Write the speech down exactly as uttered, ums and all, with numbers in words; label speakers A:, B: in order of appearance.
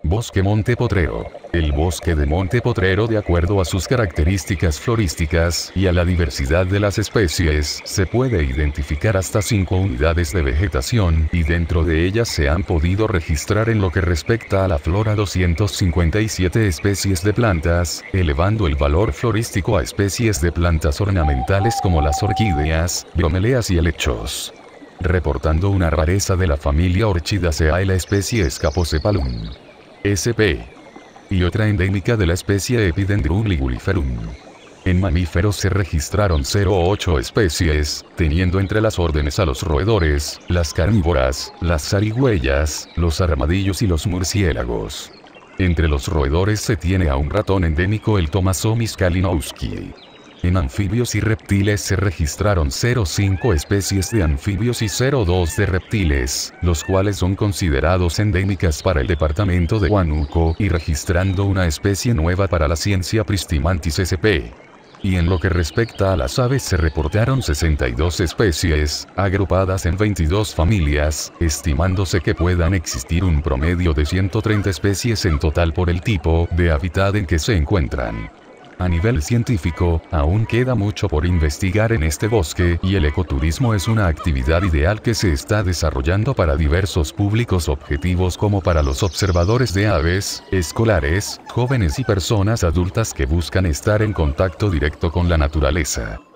A: Bosque Monte Potrero. El bosque de Monte Potrero, de acuerdo a sus características florísticas y a la diversidad de las especies, se puede identificar hasta cinco unidades de vegetación, y dentro de ellas se han podido registrar en lo que respecta a la flora doscientas cincuenta y siete especies de plantas, elevando el valor florístico a especies de plantas ornamentales como las orquídeas, bromeleas y helechos. Reportando una rareza de la familia Orchidaceae la especie Scapocephalum sp. y otra endémica de la especie Epidendrum liguliferum. En mamíferos se registraron cero coma ocho especies, teniendo entre las órdenes a los roedores, las carnívoras, las zarigüeyas, los armadillos y los murciélagos. Entre los roedores se tiene a un ratón endémico, el Thomasomys kalinowski. En anfibios y reptiles se registraron cero coma cinco especies de anfibios y cero coma dos de reptiles, los cuales son considerados endémicas para el departamento de Huánuco, y registrando una especie nueva para la ciencia Pristimantis sp. Y en lo que respecta a las aves se reportaron sesenta y dos especies, agrupadas en veintidós familias, estimándose que puedan existir un promedio de ciento treinta especies en total por el tipo de hábitat en que se encuentran. A nivel científico, aún queda mucho por investigar en este bosque, y el ecoturismo es una actividad ideal que se está desarrollando para diversos públicos objetivos, como para los observadores de aves, escolares, jóvenes y personas adultas que buscan estar en contacto directo con la naturaleza.